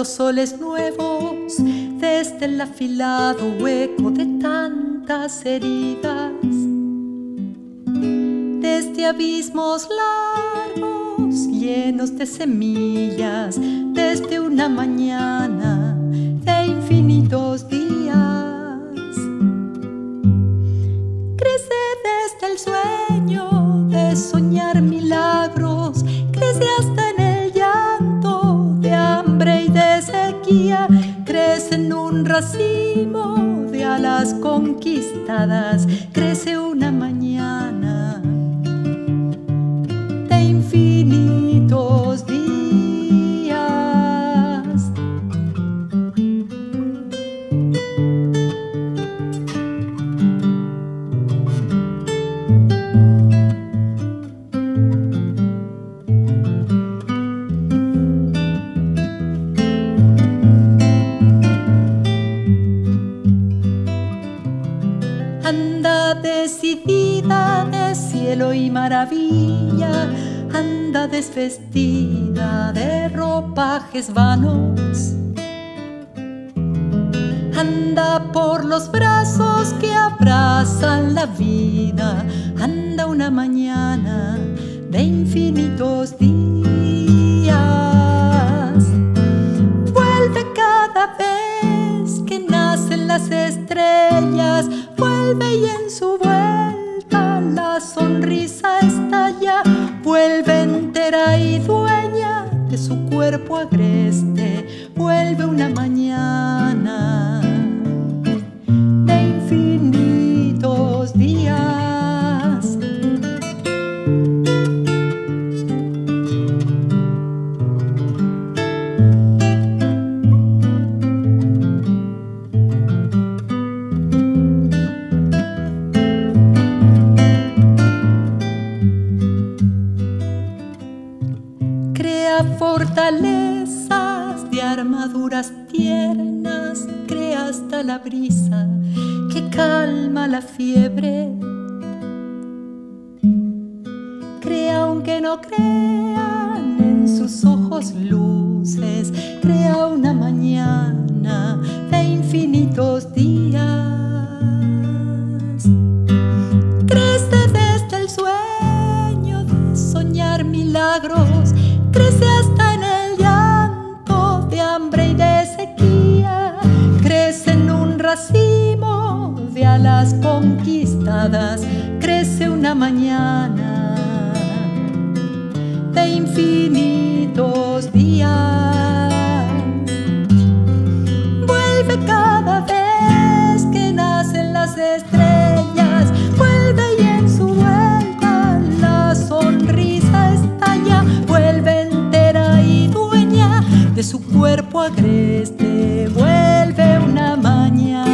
soles nuevos desde el afilado hueco de tantas heridas, desde abismos largos llenos de semillas, desde una mañana de infinitos días. Crece desde el sueño de soñar milagros, crece hasta en el llanto de hambre y de sequía, crece en un racimo de alas conquistadas, crece una mañana de infinitos días. Anda decidida de cielo y maravilla, anda desvestida de ropajes vanos, anda por los brazos que abrazan la vida, anda una mañana de infinitos días. Vuelve cada vez que nacen las estrellas, vuelve y en su vuelta la sonrisa estalla, vuelve entera y dueña de su cuerpo agreste, vuelve una mañana de infinitos días. Crea fortalezas de armaduras tiernas, crea hasta la brisa que calma la fiebre. Crea aunque no crean en sus ojos luces, crea una mañana de infinitos días. Crece desde el sueño de soñar milagros, crece hasta en el llanto de hambre y de sequía, crece en un racimo de alas conquistadas, crece una mañana de infinitos días. Vuelve cada vez que nacen las estrellas, vuelve y en su vuelta la sonrisa estalla, vuelve entera y dueña de su cuerpo agreste, vuelve una mañana